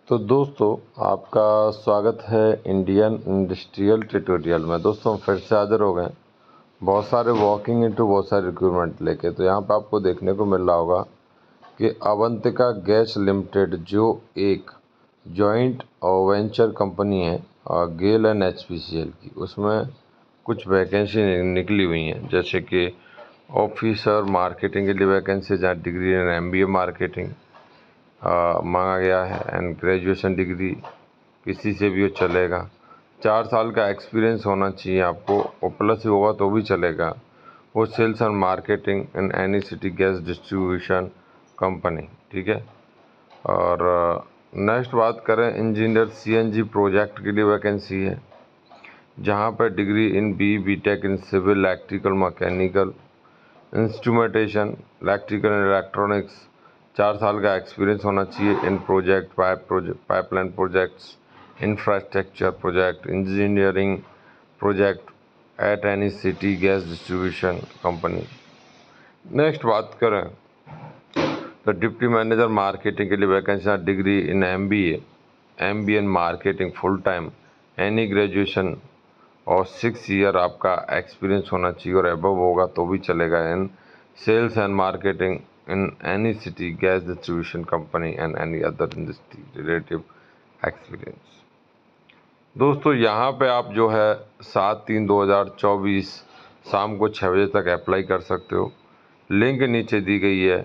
तो दोस्तों, आपका स्वागत है इंडियन इंडस्ट्रियल ट्यूटोरियल में। दोस्तों, फिर से हाजिर हो गए बहुत सारे वॉकिंग इनटू बहुत सारे रिक्रूटमेंट लेके। तो यहाँ पे आपको देखने को मिल रहा होगा कि अवंतिका गैस लिमिटेड, जो एक जॉइंट और वेंचर कंपनी है और गेल एंड एचपीसीएल की, उसमें कुछ वैकेंसी निकली हुई हैं। जैसे कि ऑफिसर मार्केटिंग के लिए वैकेंसी, जहाँ डिग्री इन एमबीए मार्केटिंग मांगा गया है एंड ग्रेजुएशन डिग्री किसी से भी वो चलेगा। 4 साल का एक्सपीरियंस होना चाहिए आपको, और प्लस होगा तो भी चलेगा। वो sales and marketing in any city gas distribution company, ठीक है। और नेक्स्ट बात करें, इंजीनियर सीएनजी प्रोजेक्ट के लिए वैकेंसी है, जहाँ पर degree in BTech in civil electrical mechanical instrumentation electrical and electronics. 4 साल का एक्सपीरियंस होना चाहिए in project pipeline projects, infrastructure project, engineering project at any city gas distribution company. Next बात करें तो डिप्टी मैनेजर मार्केटिंग के लिए vacancy, degree in MBA in marketing full time, any graduation और 6 ईयर आपका एक्सपीरियंस होना चाहिए, और एबव होगा तो भी चलेगा in sales and marketing in any city gas distribution company and any other industry relative experience. दोस्तों, यहाँ पे आप जो है 7/3/2024 शाम को 6 बजे तक अप्लाई कर सकते हो। लिंक नीचे दी गई है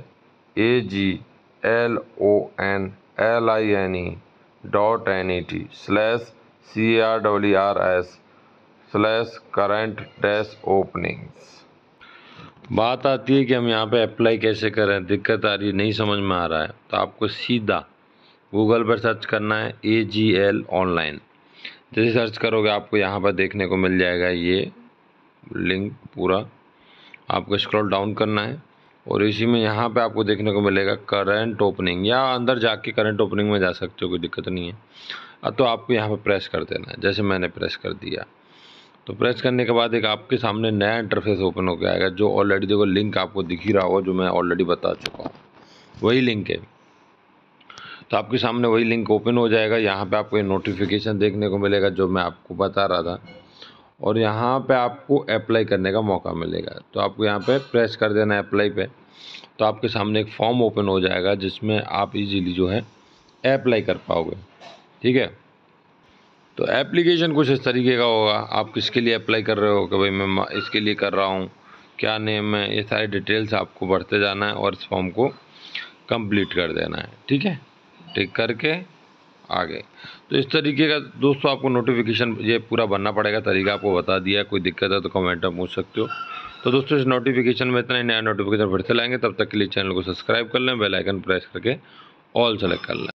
agloni.net/CARRS/current-openings। बात आती है कि हम यहाँ पे अप्लाई कैसे करें, दिक्कत आ रही है, नहीं समझ में आ रहा है, तो आपको सीधा गूगल पर सर्च करना है AGL ऑनलाइन। जैसे सर्च करोगे आपको यहाँ पर देखने को मिल जाएगा ये लिंक पूरा। आपको स्क्रॉल डाउन करना है और इसी में यहाँ पे आपको देखने को मिलेगा करंट ओपनिंग, या अंदर जाके करंट ओपनिंग में जा सकते हो, कोई दिक्कत नहीं है। तो आपको यहाँ पे प्रेस कर देना है, जैसे मैंने प्रेस कर दिया। तो प्रेस करने के बाद एक आपके सामने नया इंटरफेस ओपन होकर आएगा, जो ऑलरेडी देखो लिंक आपको दिख ही रहा होगा, जो मैं ऑलरेडी बता चुका हूँ, वही लिंक है। तो आपके सामने वही लिंक ओपन हो जाएगा। यहाँ पे आपको ये नोटिफिकेशन देखने को मिलेगा जो मैं आपको बता रहा था, और यहाँ पे आपको अप्लाई करने का मौका मिलेगा। तो आपको यहाँ पे प्रेस कर देना है अप्लाई पे। तो आपके सामने एक फॉर्म ओपन हो जाएगा, जिसमें आप इजीली जो है अप्लाई कर पाओगे, ठीक है। तो एप्लीकेशन कुछ इस तरीके का होगा। आप किसके लिए अप्लाई कर रहे हो, कि भाई मैं इसके लिए कर रहा हूँ, क्या नेम है, ये सारी डिटेल्स आपको भरते जाना है और इस फॉर्म को कंप्लीट कर देना है, ठीक है। टिक करके आगे। तो इस तरीके का दोस्तों आपको नोटिफिकेशन ये पूरा भरना पड़ेगा, तरीका आपको बता दिया। कोई दिक्कत है तो कमेंट में पूछ सकते हो। तो दोस्तों, इस नोटिफिकेशन में इतना ही, नया नोटिफिकेशन फिर से लाएंगे। तब तक के लिए चैनल को सब्सक्राइब कर लें, बेल आइकन प्रेस करके ऑल सेलेक्ट कर लें।